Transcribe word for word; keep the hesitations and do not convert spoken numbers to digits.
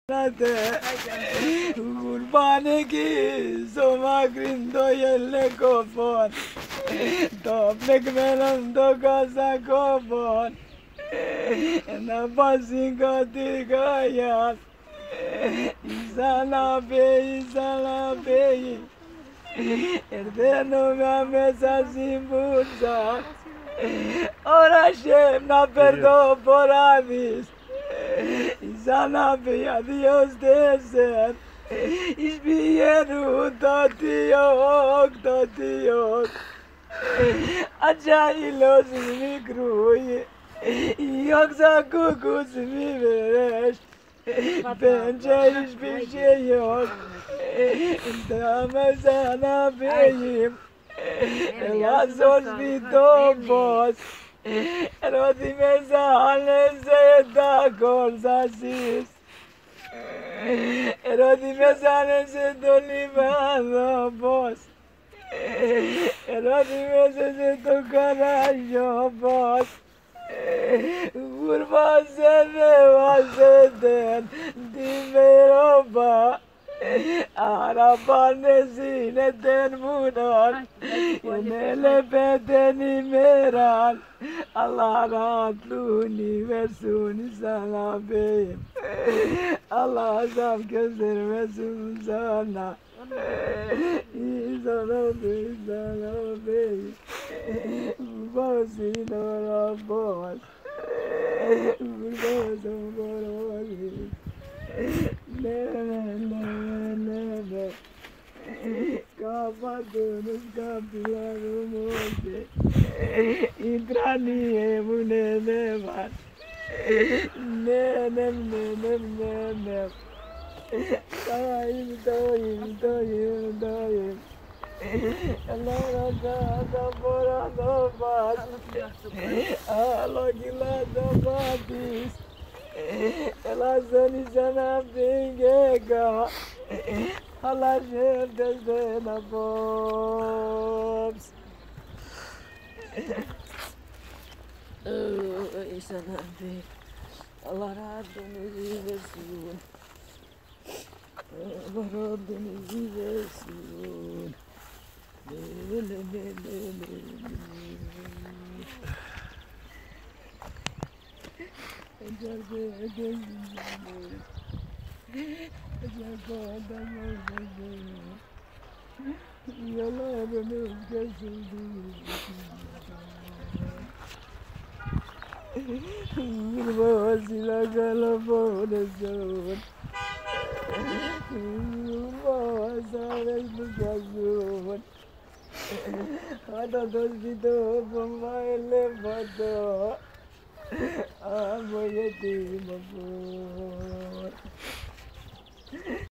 Urbane ki soma grindo yelle kopon Topnek melando casa kopon Na pasinga tigayat Isana be isana be Erdeno me mesa simbuza Ora shem na perdo por avis Isana be adios deser İşbiryeru tatiyok tatiyok Acaylos mikruyi Yoksa kokus mi vereş Bence hiçbir şey yok Dame sana beyim Lazos bitopos Rodime zahane zeda korsasis Rodime zahane zedo libano bos Rodime zedo karajo bos Vurma sene vaseden Dimeroba Arabanesine den munar Yenele bedeni meral Allah rahatlığını versin sana beyim Allah azam göstermesin sana İnsana bey sana beyim Basin ora boz Basin ora boz Neve neve neve Kapadınız kapılarımızı İdraniye bu ne ne var Nenem nenem nenem Dayım dayım dayım dayım Allah razı borado bas Allah gilado badis Allah seni sana bingega Allah şevdezde nabobs Ey sana bing Allah rahatınızı versin Allah rahatınızı versin Le le le le le Ecerde edeyim Ecerde edeyim Yalanınız kesildi Vurmasıyla kalabalıksın Vurmasıyla Ada dos dito pamaile bato Amo yeti mabur